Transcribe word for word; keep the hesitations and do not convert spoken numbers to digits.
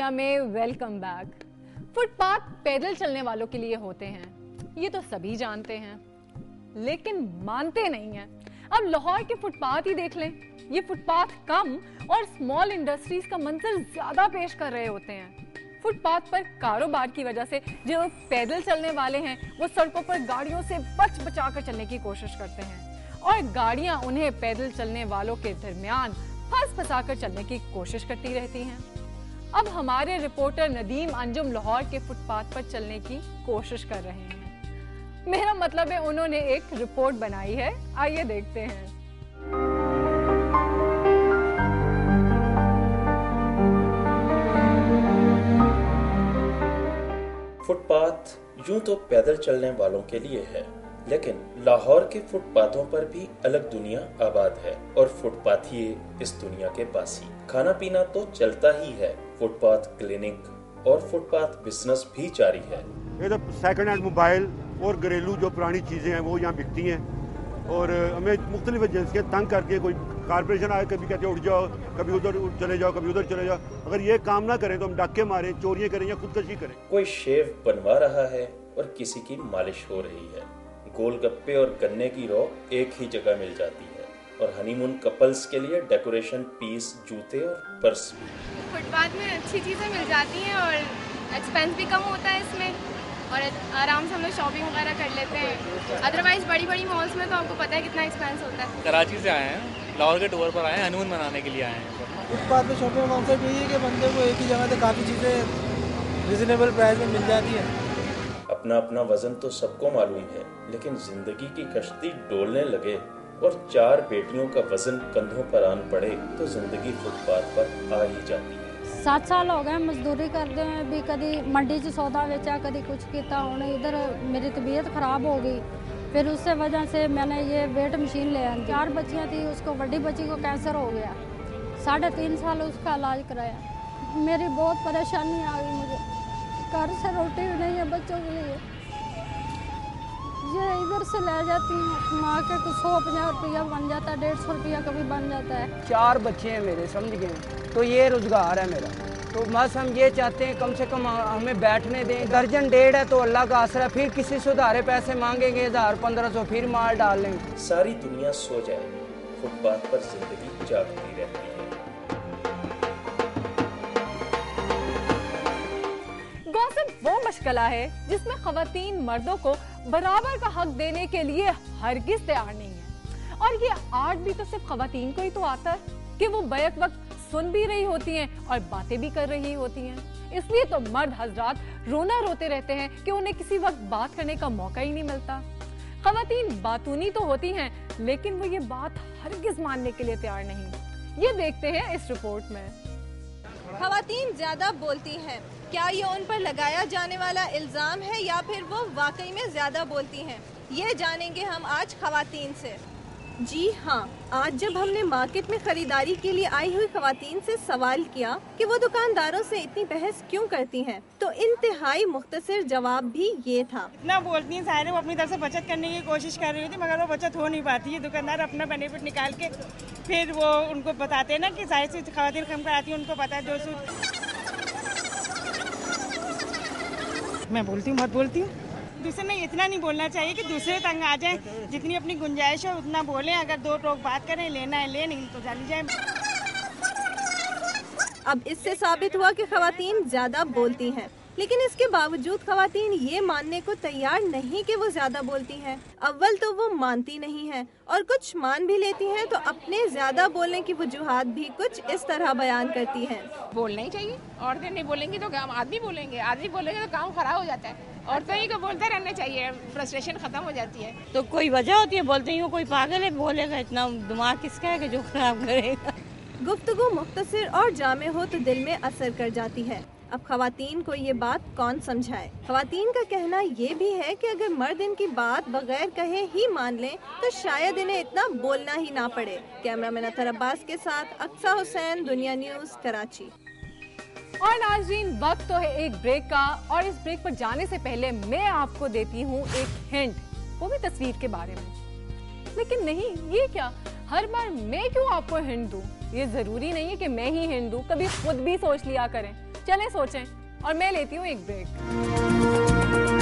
दुनिया में welcome back. Footpath पैदल चलने वालों के लिए होते हैं, ये तो सभी जानते हैं, लेकिन मानते नहीं हैं। अब लाहौर के फुटपाथ ही देख लें, ये फुटपाथ कम और स्मॉल इंडस्ट्रीज का मंजर ज्यादा पेश कर रहे होते हैं। फुटपाथ पर कारोबार की वजह से जो पैदल चलने वाले हैं वो सड़कों पर गाड़ियों से बच बचा कर चलने की कोशिश करते हैं और गाड़ियां उन्हें पैदल चलने वालों के दरमियान फंस फंसा कर चलने की कोशिश करती रहती हैं। अब हमारे रिपोर्टर नदीम अंजुम लाहौर के फुटपाथ पर चलने की कोशिश कर रहे हैं। मेरा मतलब है उन्होंने एक रिपोर्ट बनाई है, आइए देखते हैं। फुटपाथ यूं तो पैदल चलने वालों के लिए है, लेकिन लाहौर के फुटपाथों पर भी अलग दुनिया आबाद है और फुटपाथिये इस दुनिया के बासी। खाना पीना तो चलता ही है, फुटपाथ क्लिनिक और फुटपाथ बिजनेस भी जारी है। ये तो सेकंड हैंड मोबाइल और घरेलू जो पुरानी चीजें हैं वो यहाँ बिकती हैं और हमें मुख्तलिफ एजेंसियाँ तंग करके, कोई कारपोरेशन आए कभी कहते उठ जाओ, कभी उधर चले जाओ, कभी उधर चले जाओ। अगर ये काम ना करें तो हम डाके मारें, चोरियां करें या खुदकशी करें। कोई शेव बनवा रहा है और किसी की मालिश हो रही है। गोलगप्पे और गन्ने की रॉ एक ही जगह मिल जाती है और हनीमून कपल्स के लिए डेकोरेशन पीस, जूते और पर्स भी। फुटपाथ में अच्छी चीजें मिल जाती हैं और एक्सपेंस भी कम होता है इसमें और आराम से हम लोग शॉपिंग वगैरह कर लेते हैं। अदरवाइज बड़ी बड़ी मॉल्स में तो आपको पता है कितना एक्सपेंस होता है। कराची से आए हैं, लाहौर के टूर पर आए हैं, हनीमून मनाने के लिए आए हैं। फुटपाथ में शॉपिंग कॉन्सेप्ट यही है कि बंदे को एक ही जगह से काफ़ी चीज़ें रिजनेबल प्राइस में मिल जाती है। अपना अपना वजन तो सबको मालूम है, लेकिन जिंदगी की कश्ती डोलने लगे और चार बेटियों का वजन कंधों पर आन पड़े तो जिंदगी फुटपाथ पर आ ही जाती है। सात साल हो गए मजदूरी करते हैं, भी कभी मंडी च सौदा बेचा, कभी कुछ किया। उन्हें इधर मेरी तबीयत खराब हो गई, फिर उससे वजह से मैंने ये वेट मशीन ले आई। चार बच्चियाँ थी, उसको बड़ी बच्ची को कैंसर हो गया, साढ़े तीन साल उसका इलाज कराया। मेरी बहुत परेशानी आ गई, मुझे घर से रोटी भी नहीं है बच्चों के लिए। ये इधर से ले जाती हूँ, माँ के कुछ सौ पचास रुपया बन जाता है, डेढ़ सौ रुपया कभी बन जाता है। चार बच्चे हैं मेरे, समझ गए, तो ये रोजगार है मेरा। तो बस हम ये चाहते हैं कम से कम हमें बैठने दें। दर्जन डेढ़ है तो अल्लाह का आसरा, फिर किसी से उधारे पैसे मांगेंगे, हजार पंद्रह सौ फिर माल डाल लेंगे। सारी दुनिया सो जाए, फुटपाथ पर जिंदगी जागती रहती है। गॉसिप वो मशगला है जिसमें खवातीन मर्दों को बराबर का हक देने के लिए हरगिज तैयार नहीं है। और ये आर्ट भी तो सिर्फ खवातीन को ही तो आता है कि वो बैक वक्त सुन भी रही होती हैं और बातें भी कर रही होती हैं। इसलिए तो मर्द हजरात रोना रोते रहते हैं कि उन्हें किसी वक्त बात करने का मौका ही नहीं मिलता। खवातीन बातूनी तो होती हैं, लेकिन वो ये बात हरगिज मानने के लिए तैयार नहीं। ये देखते हैं इस रिपोर्ट में। खवातीन ज्यादा बोलती हैं, क्या ये उन पर लगाया जाने वाला इल्जाम है या फिर वो वाकई में ज्यादा बोलती हैं? ये जानेंगे हम आज खवातीन से। जी हाँ, आज जब हमने मार्केट में खरीदारी के लिए आई हुई खवातीन से सवाल किया कि वो दुकानदारों से इतनी बहस क्यों करती हैं, तो इंतहाई मुख्तसर जवाब भी ये था। इतना बोलती हैं, सारे वो अपनी तरफ से बचत करने की कोशिश कर रही थी, मगर वो बचत हो नहीं पाती है। दुकानदार अपना बेनिफिट निकाल के फिर वो उनको बताते हैं ना कि जाहिर सी खवातीन कम कराती है, उनको पता है जो सूट। मैं बोलती हूँ, मत बोलती हूँ। दूसरे ने इतना नहीं बोलना चाहिए कि दूसरे तंग आ जाए। जितनी अपनी गुंजाइश है उतना बोलें। अगर दो लोग बात करें, लेना है ले, नहीं तो चली जाए। अब इससे साबित हुआ कि खवातीन ज्यादा बोलती हैं, लेकिन इसके बावजूद खवातीन ये मानने को तैयार नहीं कि वो ज्यादा बोलती हैं। अव्वल तो वो मानती नहीं हैं और कुछ मान भी लेती हैं तो अपने ज्यादा बोलने की वजूहात भी कुछ इस तरह बयान करती हैं। बोलना ही चाहिए, औरतें नहीं बोलेंगी तो काम आदमी बोलेंगे, आदमी बोलेंगे तो काम खराब हो जाता है। औरतें ही को बोलते रहना चाहिए, फ्रस्ट्रेशन खत्म हो जाती है। तो कोई वजह होती है बोलते ही, कोई पागल है बोलेगा, इतना दिमाग किसका है कि जो खराब करेगा। गुफ्तगू मुख्तसर और जामे हो तो दिल में असर कर जाती है। अब खवातीन को ये बात कौन समझाए? खवातीन का कहना ये भी है कि अगर मर्द इनकी बात बगैर कहे ही मान लें तो शायद इन्हें इतना बोलना ही ना पड़े। कैमरामैन अतर अब्बास के साथ अक्सा हुसैन, दुनिया न्यूज, कराची। और नाज़रीन, वक्त तो है एक ब्रेक का, और इस ब्रेक पर जाने से पहले मैं आपको देती हूँ एक हिंट, वो भी तस्वीर के बारे में। लेकिन नहीं, ये क्या, हर बार मैं क्यों आपको हिंट दूं? ये जरूरी नहीं है कि मैं ही हिंट दूं, कभी खुद भी सोच लिया करें। चलें सोचें और मैं लेती हूँ एक ब्रेक।